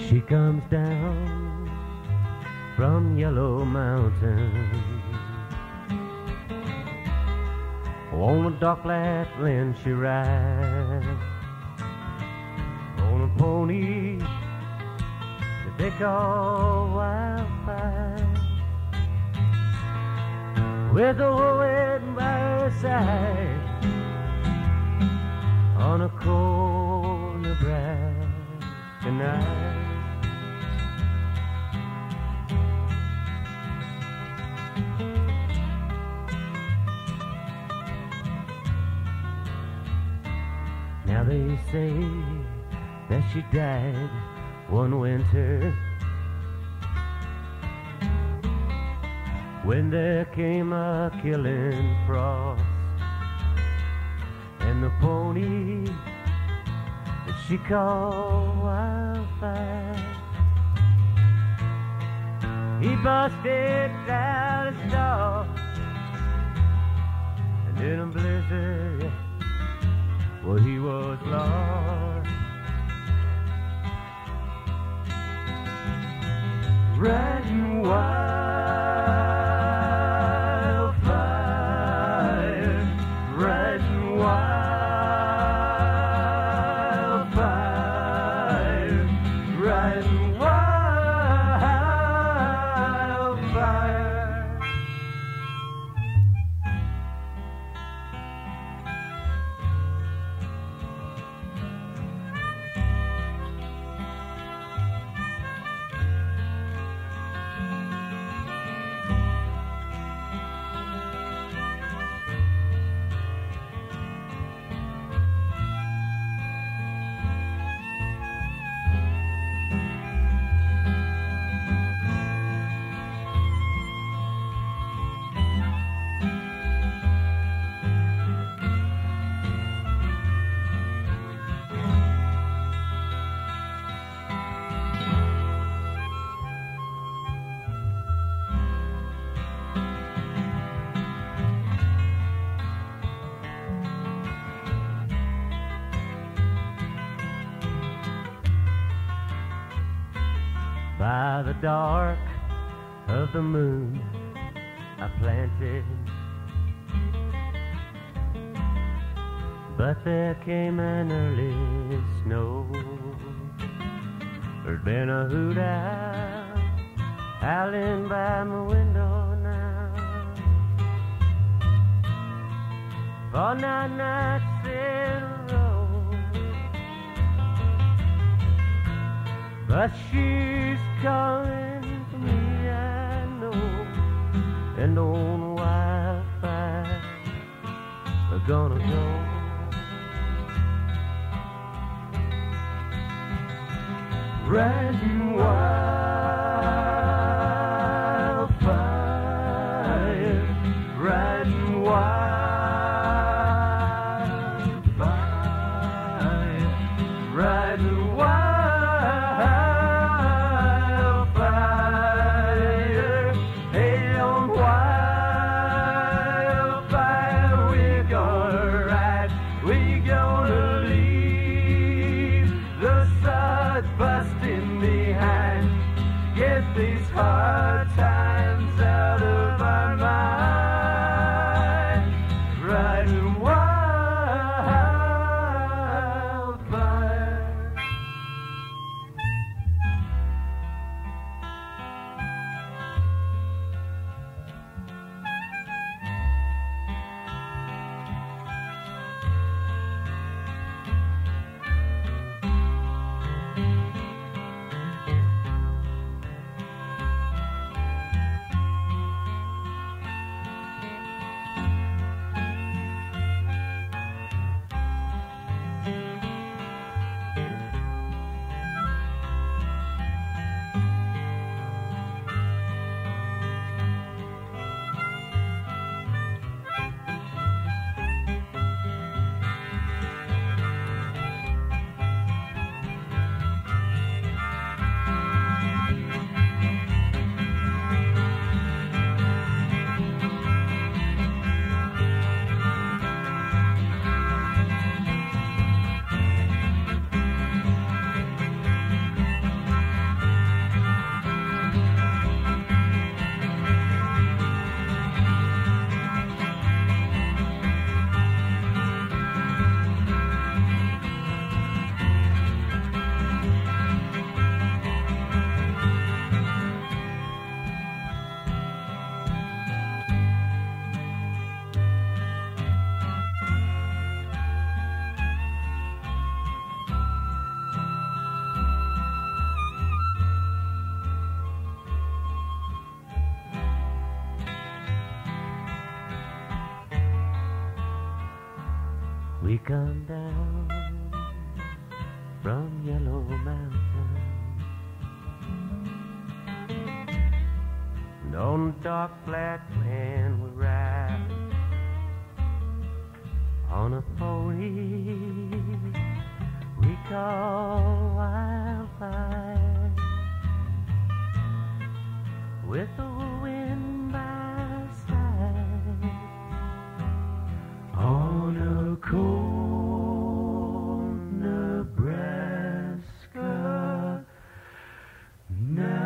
She comes down from Yellow Mountain on a dark Lapland she rides, on a pony that they call Wildfire, with a wet by her side on a cold Nebraska night. Now they say that she died one winter when there came a killing frost, and the pony that she called Wildfire, he busted out a star, and in a blizzard, well, he was lost. Riding wildfire, riding wildfire, riding wildfire. By the dark of the moon I planted, but there came an early snow. There's been a hoot owl howling by my window now for 9 nights in a row. But she's calling for me, I know, and on Wildfire we're gonna go. Riding wildfire, riding wildfire, riding wildfire. Busting behind, get these hard times out of our mind. Riding wildfire. We come down from Yellow Mountain and on the dark flat land we ride on a pony we call Wildfire, with the wind by our side on a cold Nebraska night.